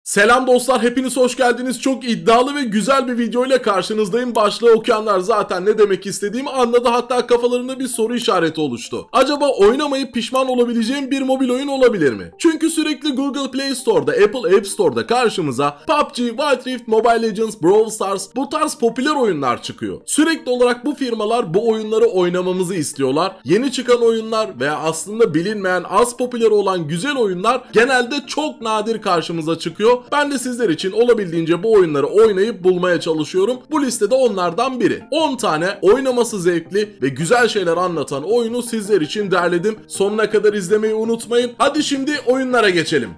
Selam dostlar, hepiniz hoş geldiniz. Çok iddialı ve güzel bir video ile karşınızdayım. Başlığı okuyanlar zaten ne demek istediğimi anladı, hatta kafalarında bir soru işareti oluştu. Acaba oynamayıp pişman olabileceğim bir mobil oyun olabilir mi? Çünkü sürekli Google Play Store'da, Apple App Store'da karşımıza PUBG, Wild Rift, Mobile Legends, Brawl Stars, bu tarz popüler oyunlar çıkıyor. Sürekli olarak bu firmalar bu oyunları oynamamızı istiyorlar. Yeni çıkan oyunlar veya aslında bilinmeyen, az popüler olan güzel oyunlar genelde çok nadir karşımıza çıkıyor. Ben de sizler için olabildiğince bu oyunları oynayıp bulmaya çalışıyorum. Bu listede onlardan biri. 10 tane oynaması zevkli ve güzel şeyler anlatan oyunu sizler için derledim. Sonuna kadar izlemeyi unutmayın. Hadi şimdi oyunlara geçelim.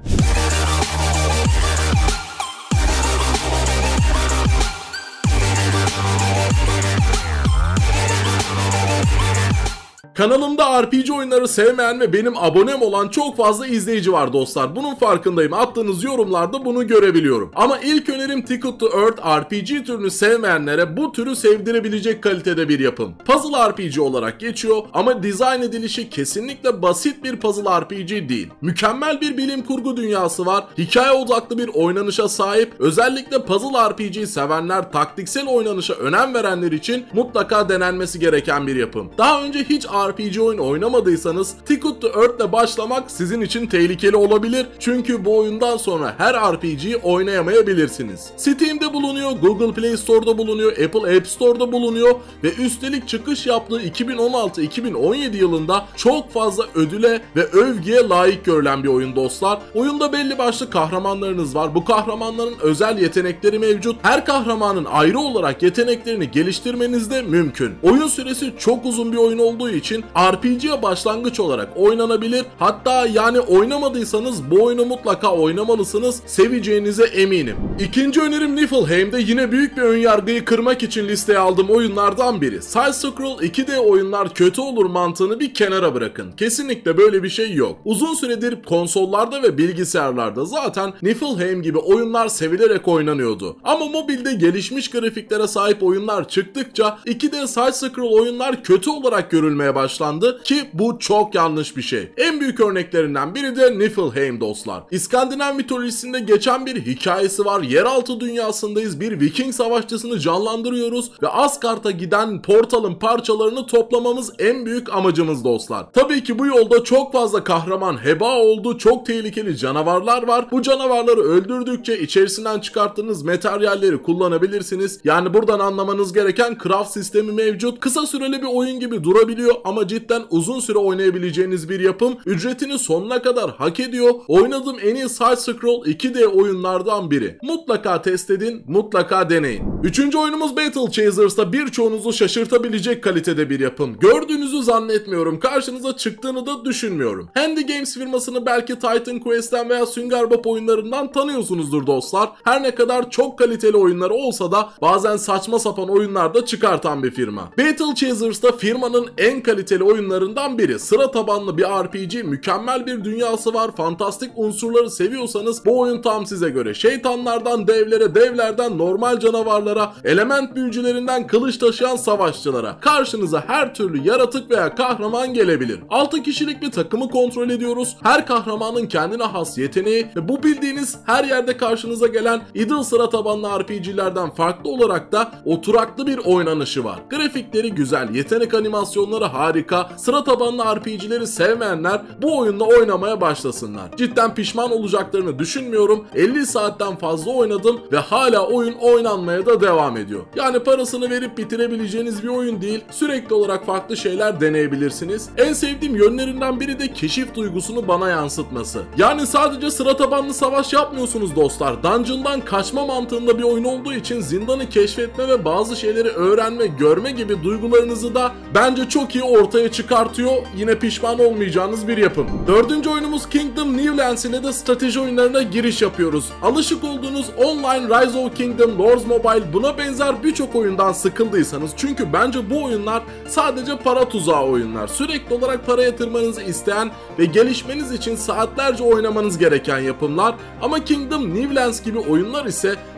Kanalımda RPG oyunları sevmeyen ve benim abonem olan çok fazla izleyici var dostlar. Bunun farkındayım. Attığınız yorumlarda bunu görebiliyorum. Ama ilk önerim Ticket to Earth. RPG türünü sevmeyenlere bu türü sevdirebilecek kalitede bir yapım. Puzzle RPG olarak geçiyor ama dizayn edilişi kesinlikle basit bir puzzle RPG değil. Mükemmel bir bilim kurgu dünyası var. Hikaye odaklı bir oynanışa sahip. Özellikle puzzle RPG sevenler, taktiksel oynanışa önem verenler için mutlaka denenmesi gereken bir yapım. Daha önce hiç RPG oyun oynamadıysanız Ticket to Earth ile başlamak sizin için tehlikeli olabilir. Çünkü bu oyundan sonra her RPG'yi oynayamayabilirsiniz. Steam'de bulunuyor, Google Play Store'da bulunuyor, Apple App Store'da bulunuyor ve üstelik çıkış yaptığı 2016-2017 yılında çok fazla ödüle ve övgüye layık görülen bir oyun dostlar. Oyunda belli başlı kahramanlarınız var. Bu kahramanların özel yetenekleri mevcut. Her kahramanın ayrı olarak yeteneklerini geliştirmeniz de mümkün. Oyun süresi çok uzun bir oyun olduğu için RPG'ye başlangıç olarak oynanabilir. Hatta yani oynamadıysanız bu oyunu mutlaka oynamalısınız. Seveceğinize eminim. İkinci önerim Niflheim'de yine büyük bir önyargıyı kırmak için listeye aldığım oyunlardan biri. Side-scroll 2D oyunlar kötü olur mantığını bir kenara bırakın. Kesinlikle böyle bir şey yok. Uzun süredir konsollarda ve bilgisayarlarda zaten Niflheim gibi oyunlar sevilerek oynanıyordu. Ama mobilde gelişmiş grafiklere sahip oyunlar çıktıkça 2D side-scroll oyunlar kötü olarak görülmeye başlandı ki bu çok yanlış bir şey. En büyük örneklerinden biri de Niflheim dostlar. İskandinav mitolojisinde geçen bir hikayesi var. Yeraltı dünyasındayız. Bir Viking savaşçısını canlandırıyoruz ve Asgard'a giden portalın parçalarını toplamamız en büyük amacımız dostlar. Tabii ki bu yolda çok fazla kahraman heba oldu. Çok tehlikeli canavarlar var. Bu canavarları öldürdükçe içerisinden çıkarttığınız materyalleri kullanabilirsiniz. Yani buradan anlamanız gereken craft sistemi mevcut. Kısa süreli bir oyun gibi durabiliyor ama cidden uzun süre oynayabileceğiniz bir yapım. Ücretini sonuna kadar hak ediyor. Oynadığım en iyi side-scroll 2D oyunlardan biri. Mutlaka test edin, mutlaka deneyin. Üçüncü oyunumuz Battle Chasers'ta birçoğunuzu şaşırtabilecek kalitede bir yapım. Gördüğünüzü zannetmiyorum. Karşınıza çıktığını da düşünmüyorum. Handy Games firmasını belki Titan Quest'ten veya Sünger Bob oyunlarından tanıyorsunuzdur dostlar. Her ne kadar çok kaliteli oyunları olsa da bazen saçma sapan oyunlar da çıkartan bir firma. Battle Chasers'ta firmanın en kaliteli oyunlarından biri. Sıra tabanlı bir RPG, mükemmel bir dünyası var. Fantastik unsurları seviyorsanız bu oyun tam size göre. Şeytanlardan devlere, devlerden normal canavarlara, element büyücülerinden kılıç taşıyan savaşçılara karşınıza her türlü yaratık veya kahraman gelebilir. 6 kişilik bir takımı kontrol ediyoruz. Her kahramanın kendine has yeteneği ve bu bildiğiniz her yerde karşınıza gelen idle sıra tabanlı RPG'lerden farklı olarak da oturaklı bir oynanışı var. Grafikleri güzel, yetenek animasyonları harika. Sıra tabanlı RPG'leri sevmeyenler bu oyunda oynamaya başlasınlar. Cidden pişman olacaklarını düşünmüyorum. 50 saatten fazla oynadım ve hala oyun oynanmaya da devam ediyor. Yani parasını verip bitirebileceğiniz bir oyun değil. Sürekli olarak farklı şeyler deneyebilirsiniz. En sevdiğim yönlerinden biri de keşif duygusunu bana yansıtması. Yani sadece sıra tabanlı savaş yapmıyorsunuz dostlar. Dungeon'dan kaçma mantığında bir oyun olduğu için zindanı keşfetme ve bazı şeyleri öğrenme, görme gibi duygularınızı da bence çok iyi ortaya çıkartıyor. Yine pişman olmayacağınız bir yapım. Dördüncü oyunumuz Kingdom New Lands ile de strateji oyunlarına giriş yapıyoruz. Alışık olduğunuz online Rise of Kingdom, Lords Mobile, buna benzer birçok oyundan sıkıldıysanız, çünkü bence bu oyunlar sadece para tuzağı oyunlar. Sürekli olarak para yatırmanızı isteyen ve gelişmeniz için saatlerce oynamanız gereken yapımlar. Ama Kingdom New Lands gibi oyunlar ise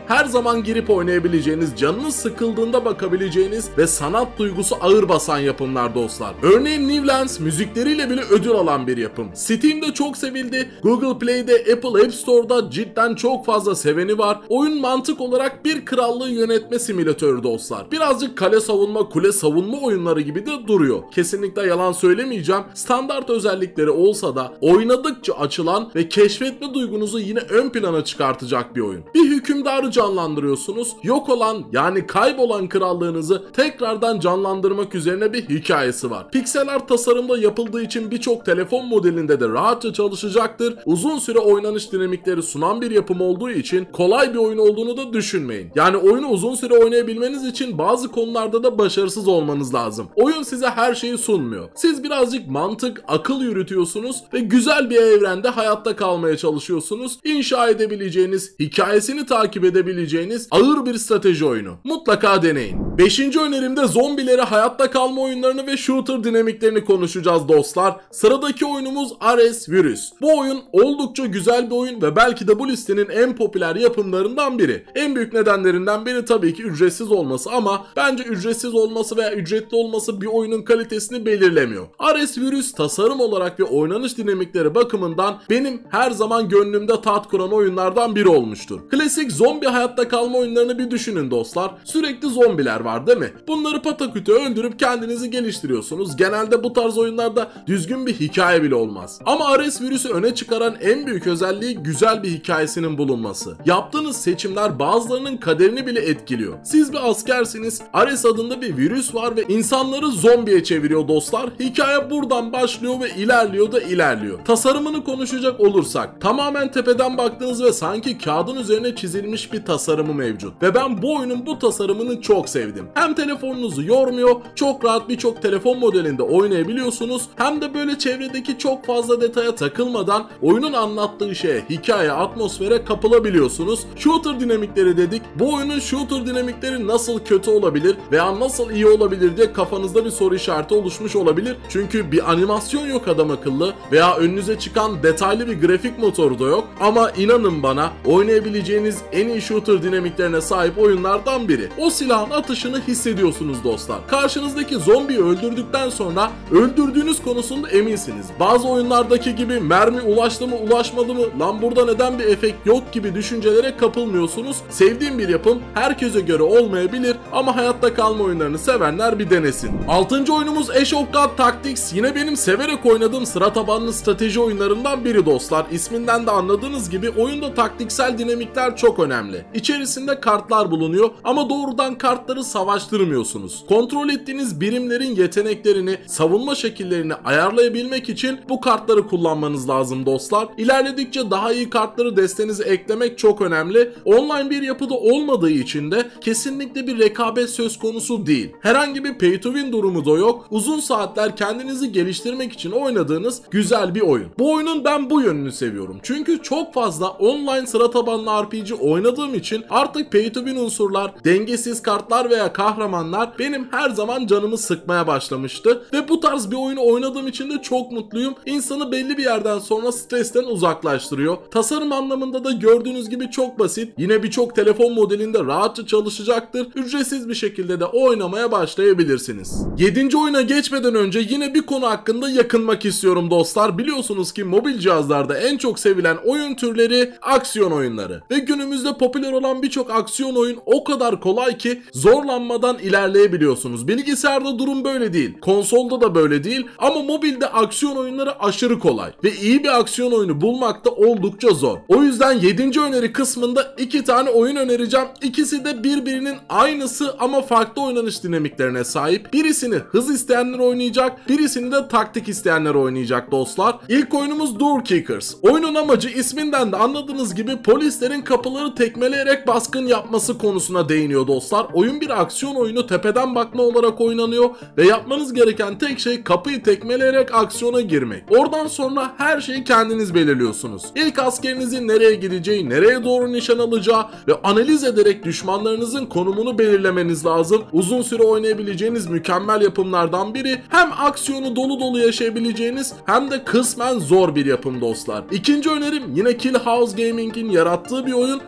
her zaman girip oynayabileceğiniz, canınız sıkıldığında bakabileceğiniz ve sanat duygusu ağır basan yapımlar dostlar. Örneğin Newlands müzikleriyle bile ödül alan bir yapım. Steam'de çok sevildi, Google Play'de, Apple App Store'da cidden çok fazla seveni var. Oyun mantık olarak bir krallığı yönetme simülatörü dostlar. Birazcık kale savunma, kule savunma oyunları gibi de duruyor. Kesinlikle yalan söylemeyeceğim. Standart özellikleri olsa da oynadıkça açılan ve keşfetme duygunuzu yine ön plana çıkartacak bir oyun. Bir hükümdarı canlandırıyorsunuz. Yok olan, yani kaybolan krallığınızı tekrardan canlandırmak üzerine bir hikayesi var. Pixel art tasarımda yapıldığı için birçok telefon modelinde de rahatça çalışacaktır. Uzun süre oynanış dinamikleri sunan bir yapım olduğu için kolay bir oyun olduğunu da düşünmeyin. Yani oyunu uzun süre oynayabilmeniz için bazı konularda da başarısız olmanız lazım. Oyun size her şeyi sunmuyor. Siz birazcık mantık, akıl yürütüyorsunuz ve güzel bir evrende hayatta kalmaya çalışıyorsunuz. İnşa edebileceğiniz, hikayesini takip edebileceğiniz ağır bir strateji oyunu. Mutlaka deneyin. 5. önerimde zombilere hayatta kalma oyunlarını ve shooter dinamiklerini konuşacağız dostlar. Sıradaki oyunumuz Ares Virus. Bu oyun oldukça güzel bir oyun ve belki de bu listenin en popüler yapımlarından biri. En büyük nedenlerinden biri tabii ki ücretsiz olması ama bence ücretsiz olması veya ücretli olması bir oyunun kalitesini belirlemiyor. Ares Virus tasarım olarak ve oynanış dinamikleri bakımından benim her zaman gönlümde tat kuran oyunlardan biri olmuştur. Klasik zombi hayatta kalma oyunlarını bir düşünün dostlar. Sürekli zombiler var değil mi? Bunları pataküte öldürüp kendinizi geliştiriyorsunuz. Genelde bu tarz oyunlarda düzgün bir hikaye bile olmaz. Ama Ares Virüs'ü öne çıkaran en büyük özelliği güzel bir hikayesinin bulunması. Yaptığınız seçimler bazılarının kaderini bile etkiliyor. Siz bir askersiniz, Ares adında bir virüs var ve insanları zombiye çeviriyor dostlar. Hikaye buradan başlıyor ve ilerliyor da ilerliyor. Tasarımını konuşacak olursak, tamamen tepeden baktığınız ve sanki kağıdın üzerine çizilmiş bir tasarımı mevcut. Ve ben bu oyunun bu tasarımını çok sevdim. Hem telefonunuzu yormuyor, çok rahat birçok telefon modelinde oynayabiliyorsunuz, hem de böyle çevredeki çok fazla detaya takılmadan oyunun anlattığı şeye, hikaye, atmosfere kapılabiliyorsunuz. Shooter dinamikleri dedik. Bu oyunun shooter dinamikleri nasıl kötü olabilir veya nasıl iyi olabilir diye kafanızda bir soru işareti oluşmuş olabilir. Çünkü bir animasyon yok adam akıllı veya önünüze çıkan detaylı bir grafik motoru da yok. Ama inanın bana, oynayabileceğiniz en iyi shooter dinamiklerine sahip oyunlardan biri. O silahın atışını hissediyorsunuz dostlar. Karşınızdaki zombiyi öldürdükten sonra öldürdüğünüz konusunda eminsiniz. Bazı oyunlardaki gibi mermi ulaştı mı ulaşmadı mı, lan burada neden bir efekt yok gibi düşüncelere kapılmıyorsunuz. Sevdiğim bir yapım, herkese göre olmayabilir ama hayatta kalma oyunlarını sevenler bir denesin. 6. oyunumuz Age of God Tactics. Yine benim severek oynadığım sıra tabanlı strateji oyunlarından biri dostlar. İsminden de anladığınız gibi oyunda taktiksel dinamikler çok önemli. İçerisinde kartlar bulunuyor ama doğrudan kartları savaştırmıyorsunuz. Kontrol ettiğiniz birimlerin yeteneklerini, savunma şekillerini ayarlayabilmek için bu kartları kullanmanız lazım dostlar. İlerledikçe daha iyi kartları destenize eklemek çok önemli. Online bir yapıda olmadığı için de kesinlikle bir rekabet söz konusu değil. Herhangi bir pay to win durumu da yok. Uzun saatler kendinizi geliştirmek için oynadığınız güzel bir oyun. Bu oyunun ben bu yönünü seviyorum. Çünkü çok fazla online sıra tabanlı RPG oynadığım için artık pay to win unsurlar, dengesiz kartlar veya kahramanlar benim her zaman canımı sıkmaya başlamıştı. Ve bu tarz bir oyunu oynadığım için de çok mutluyum. İnsanı belli bir yerden sonra stresten uzaklaştırıyor. Tasarım anlamında da gördüğünüz gibi çok basit. Yine birçok telefon modelinde rahatça çalışacaktır. Ücretsiz bir şekilde de oynamaya başlayabilirsiniz. 7. oyuna geçmeden önce yine bir konu hakkında yakınmak istiyorum dostlar. Biliyorsunuz ki mobil cihazlarda en çok sevilen oyun türleri aksiyon oyunları. Ve günümüzde popüler olan birçok aksiyon oyun o kadar kolay ki zorlanmadan ilerleyebiliyorsunuz. Bilgisayarda durum böyle değil. Konsolda da böyle değil. Ama mobilde aksiyon oyunları aşırı kolay. Ve iyi bir aksiyon oyunu bulmak da oldukça zor. O yüzden 7. öneri kısmında 2 tane oyun önereceğim. İkisi de birbirinin aynısı ama farklı oynanış dinamiklerine sahip. Birisini hız isteyenler oynayacak, birisini de taktik isteyenler oynayacak dostlar. İlk oyunumuz Door Kickers. Oyunun amacı isminden de anladığınız gibi polislerin kapıları tekmeleyerek baskın yapması konusuna değiniyor dostlar. Oyun bir aksiyon oyunu, tepeden bakma olarak oynanıyor ve yapmanız gereken tek şey kapıyı tekmeleyerek aksiyona girmek. Oradan sonra her şeyi kendiniz belirliyorsunuz. İlk askerinizin nereye gideceği, nereye doğru nişan alacağı ve analiz ederek düşmanlarınızın konumunu belirlemeniz lazım. Uzun süre oynayabileceğiniz mükemmel yapımlardan biri. Hem aksiyonu dolu dolu yaşayabileceğiniz hem de kısmen zor bir yapım dostlar. İkinci önerim yine Kill House Gaming'in yarattığı bir oyun Door Kickers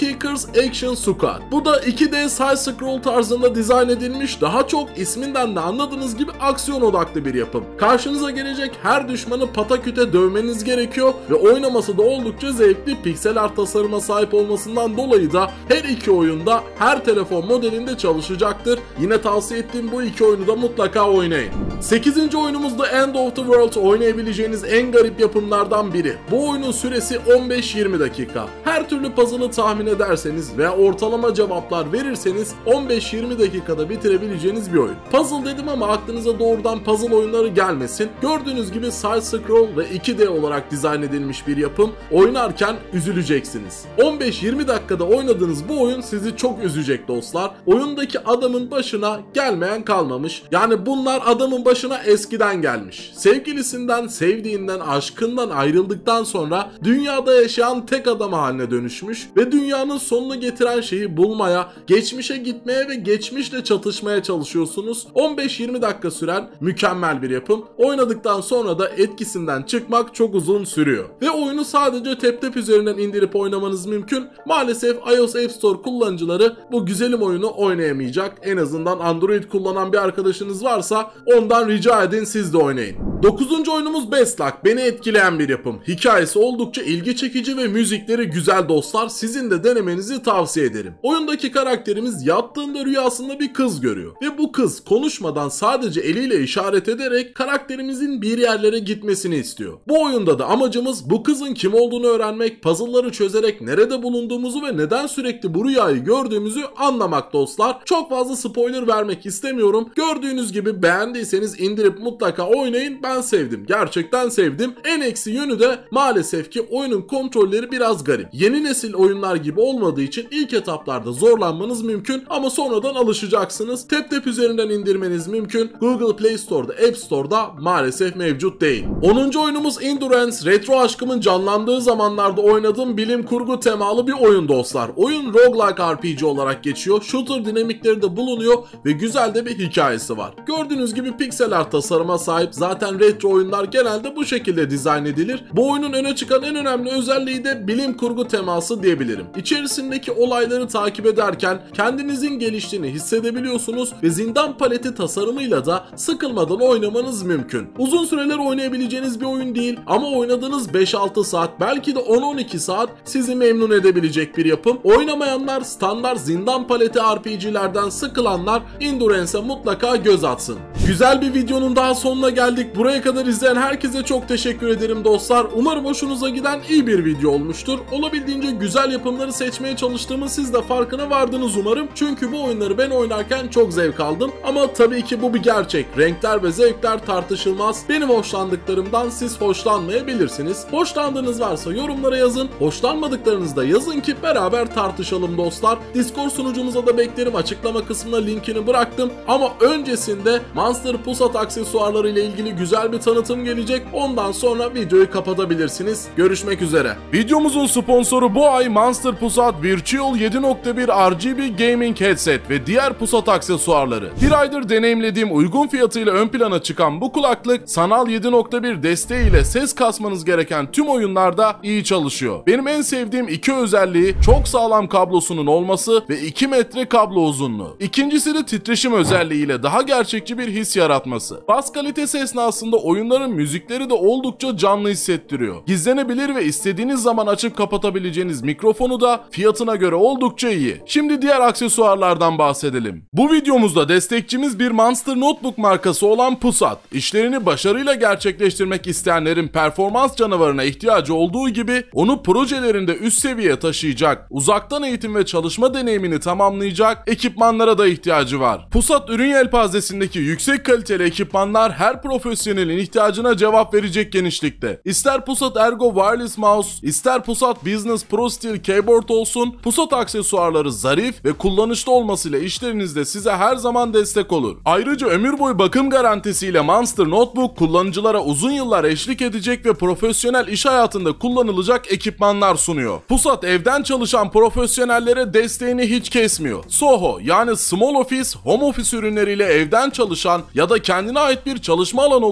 Kickers Action Squad. Bu da 2D side-scroll tarzında dizayn edilmiş, daha çok isminden de anladığınız gibi aksiyon odaklı bir yapım. Karşınıza gelecek her düşmanı pataküte dövmeniz gerekiyor ve oynaması da oldukça zevkli, piksel art tasarıma sahip olmasından dolayı da her iki oyunda her telefon modelinde çalışacaktır. Yine tavsiye ettiğim bu iki oyunu da mutlaka oynayın. 8. oyunumuz da End of the World, oynayabileceğiniz en garip yapımlardan biri. Bu oyunun süresi 15-20 dakika. Her türlü puzzle'ı tahmin ederseniz veya ortalama cevaplar verirseniz 15-20 dakikada bitirebileceğiniz bir oyun. Puzzle dedim ama aklınıza doğrudan puzzle oyunları gelmesin. Gördüğünüz gibi side scroll ve 2D olarak dizayn edilmiş bir yapım. Oynarken üzüleceksiniz. 15-20 dakikada oynadığınız bu oyun sizi çok üzecek dostlar. Oyundaki adamın başına gelmeyen kalmamış. Yani bunlar adamın başına eskiden gelmiş. Sevgilisinden, sevdiğinden, aşkından ayrıldıktan sonra dünyada yaşayan tek adam haline dönüşmüş ve dünyanın sonunu getiren şeyi bulmaya, geçmişe gitmeye ve geçmişle çatışmaya çalışıyorsunuz. 15-20 dakika süren mükemmel bir yapım. Oynadıktan sonra da etkisinden çıkmak çok uzun sürüyor. Ve oyunu sadece TapTap üzerinden indirip oynamanız mümkün. Maalesef iOS App Store kullanıcıları bu güzelim oyunu oynayamayacak. En azından Android kullanan bir arkadaşınız varsa ondan rica edin, siz de oynayın. 9. oyunumuz Best Luck. Beni etkileyen bir yapım. Hikayesi oldukça ilgi çekici ve müzikleri güzel dostlar. Sizin de denemenizi tavsiye ederim. Oyundaki karakterimiz yattığında rüyasında bir kız görüyor. Ve bu kız konuşmadan sadece eliyle işaret ederek karakterimizin bir yerlere gitmesini istiyor. Bu oyunda da amacımız bu kızın kim olduğunu öğrenmek, puzzle'ları çözerek nerede bulunduğumuzu ve neden sürekli bu rüyayı gördüğümüzü anlamak dostlar. Çok fazla spoiler vermek istemiyorum. Gördüğünüz gibi beğendiyseniz indirip mutlaka oynayın. Ben sevdim. Gerçekten sevdim. En eksi yönü de maalesef ki oyunun kontrolleri biraz garip. Yeni nesil oyunlar gibi olmadığı için ilk etaplarda zorlanmanız mümkün ama sonradan alışacaksınız. TapTap üzerinden indirmeniz mümkün. Google Play Store'da, App Store'da maalesef mevcut değil. 10. oyunumuz Endurance. Retro aşkımın canlandığı zamanlarda oynadığım bilim kurgu temalı bir oyun dostlar. Oyun roguelike RPG olarak geçiyor. Shooter dinamikleri de bulunuyor ve güzel de bir hikayesi var. Gördüğünüz gibi piksel art tasarıma sahip. Zaten retro oyunlar genelde bu şekilde dizayn edilir. Bu oyunun öne çıkan en önemli özelliği de bilim kurgu teması diyebilirim. İçerisindeki olayları takip ederken kendinizin geliştiğini hissedebiliyorsunuz ve zindan paleti tasarımıyla da sıkılmadan oynamanız mümkün. Uzun süreler oynayabileceğiniz bir oyun değil ama oynadığınız 5-6 saat, belki de 10-12 saat sizi memnun edebilecek bir yapım. Oynamayanlar, standart zindan paleti RPG'lerden sıkılanlar Endurance'e mutlaka göz atsın. Güzel bir videonun daha sonuna geldik. Buraya kadar izleyen herkese çok teşekkür ederim dostlar. Umarım hoşunuza giden iyi bir video olmuştur. Olabildiğince güzel yapımları seçmeye çalıştığımın siz de farkına vardınız umarım. Çünkü bu oyunları ben oynarken çok zevk aldım. Ama tabii ki bu bir gerçek. Renkler ve zevkler tartışılmaz. Benim hoşlandıklarımdan siz hoşlanmayabilirsiniz. Hoşlandığınız varsa yorumlara yazın. Hoşlanmadıklarınızı da yazın ki beraber tartışalım dostlar. Discord sunucumuza da beklerim. Açıklama kısmına linkini bıraktım. Ama öncesinde Monster Pusat aksesuarları ile ilgili güzel bir tanıtım gelecek. Ondan sonra videoyu kapatabilirsiniz. Görüşmek üzere. Videomuzun sponsoru bu ay Monster Pusat Virtual 7.1 RGB Gaming Headset ve diğer Pusat aksesuarları. Bir aydır deneyimlediğim uygun fiyatıyla ön plana çıkan bu kulaklık sanal 7.1 desteğiyle ses kasmanız gereken tüm oyunlarda iyi çalışıyor. Benim en sevdiğim iki özelliği çok sağlam kablosunun olması ve 2 metre kablo uzunluğu. İkincisi de titreşim özelliğiyle daha gerçekçi bir his yaratması. Bas kalitesi esnasında oyunların müzikleri de oldukça canlı hissettiriyor. Gizlenebilir ve istediğiniz zaman açıp kapatabileceğiniz mikrofonu da fiyatına göre oldukça iyi. Şimdi diğer aksesuarlardan bahsedelim. Bu videomuzda destekçimiz bir Monster Notebook markası olan Pusat. İşlerini başarıyla gerçekleştirmek isteyenlerin performans canavarına ihtiyacı olduğu gibi onu projelerinde üst seviyeye taşıyacak, uzaktan eğitim ve çalışma deneyimini tamamlayacak ekipmanlara da ihtiyacı var. Pusat ürün yelpazesindeki yüksek kaliteli ekipmanlar her profesyonelin ihtiyacına cevap verecek genişlikte. İster Pusat Ergo Wireless Mouse, ister Pusat Business Pro Steel Keyboard olsun, Pusat aksesuarları zarif ve kullanışlı olmasıyla işlerinizde size her zaman destek olur. Ayrıca ömür boyu bakım garantisiyle Monster Notebook kullanıcılara uzun yıllar eşlik edecek ve profesyonel iş hayatında kullanılacak ekipmanlar sunuyor. Pusat evden çalışan profesyonellere desteğini hiç kesmiyor. Soho yani Small Office, Home Office ürünleriyle evden çalışan ya da kendine ait bir çalışma alanı oluşturan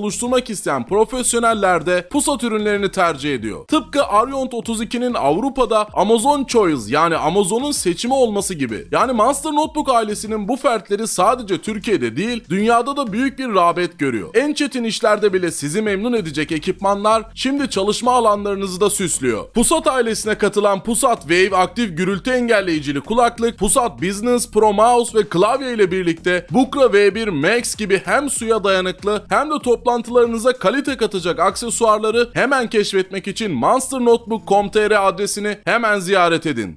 oluşturmak isteyen profesyoneller de Pusat ürünlerini tercih ediyor. Tıpkı Ariont 32'nin Avrupa'da Amazon Choice yani Amazon'un seçimi olması gibi. Yani Monster Notebook ailesinin bu fertleri sadece Türkiye'de değil, dünyada da büyük bir rağbet görüyor. En çetin işlerde bile sizi memnun edecek ekipmanlar şimdi çalışma alanlarınızı da süslüyor. Pusat ailesine katılan Pusat Wave aktif gürültü engelleyicili kulaklık, Pusat Business Pro Mouse ve klavye ile birlikte Bukra V1 Max gibi hem suya dayanıklı hem de toplantılarınıza kalite katacak aksesuarları hemen keşfetmek için monsternotebook.com.tr adresini hemen ziyaret edin.